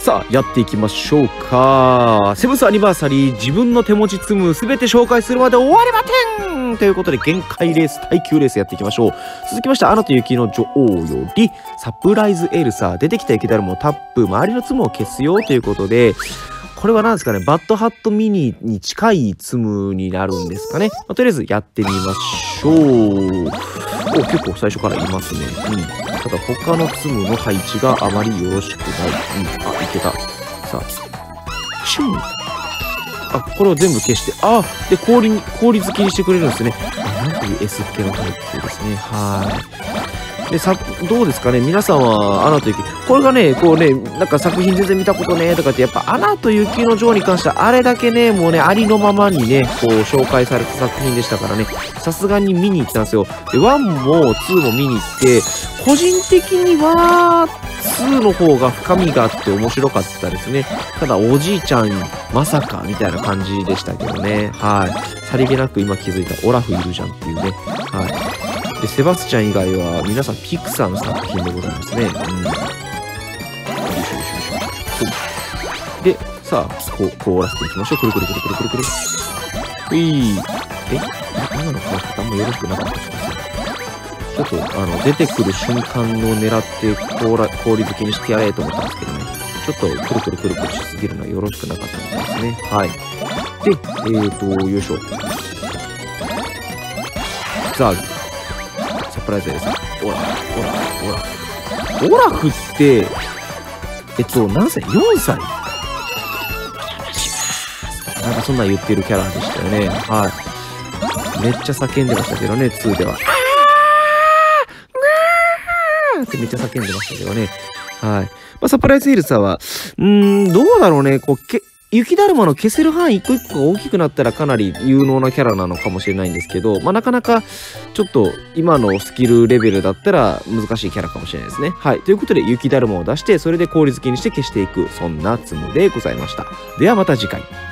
さあ、やっていきましょうか。セブンスアニバーサリー、自分の手持ち積むすべて紹介するまで終わりませんということで、限界レース、耐久レースやっていきましょう。続きまして、アナと雪の女王より、サプライズエルサ、出てきた雪だるまをタップ、周りの積むを消すよということで、これは何ですかね、バッドハットミニに近い積むになるんですかね。とりあえずやってみましょう。結構最初からいますね。ただ他の積むの配置があまりよろしくない。いけた。さあ、シュン。これを全部消して、で、氷付きにしてくれるんですね。なんという S っ気のタイプですね。で、どうですかね、皆さんは、アナと雪。これがね、なんか作品全然見たことねとかって、やっぱ、アナと雪の女王に関しては、あれだけね、もうね、ありのままにね、紹介された作品でしたからね、さすがに見に行ったんですよ。で、1も2も見に行って、個人的には、2の方が深みがあって面白かったですね。ただ、おじいちゃん、まさか、みたいな感じでしたけどね。さりげなく今気づいた、オラフいるじゃんっていうね。で、セバスチャン以外は皆さんピクサーの作品でございますね。で、さあ、凍らせていきましょう。くるくるくるくるくるくる。今の壊し方あんまよろしくなかった気がする。ちょっと、出てくる瞬間を狙って氷漬けにしてやれと思ったんですけどね。ちょっとくるくるくるくるしすぎるのはよろしくなかったみたいですね。で、よいしょ。さあ、サプライズです。オラフって、何歳 ?4 歳なんかそんなん言ってるキャラでしたよね。めっちゃ叫んでましたけどね、2では。ってめっちゃ叫んでましたけどね。サプライズエルサは、どうだろうね、雪だるまの消せる範囲一個一個が大きくなったらかなり有能なキャラなのかもしれないんですけど、なかなかちょっと今のスキルレベルだったら難しいキャラかもしれないですね。ということで雪だるまを出して、それで氷漬けにして消していく、そんなツムでございました。ではまた次回。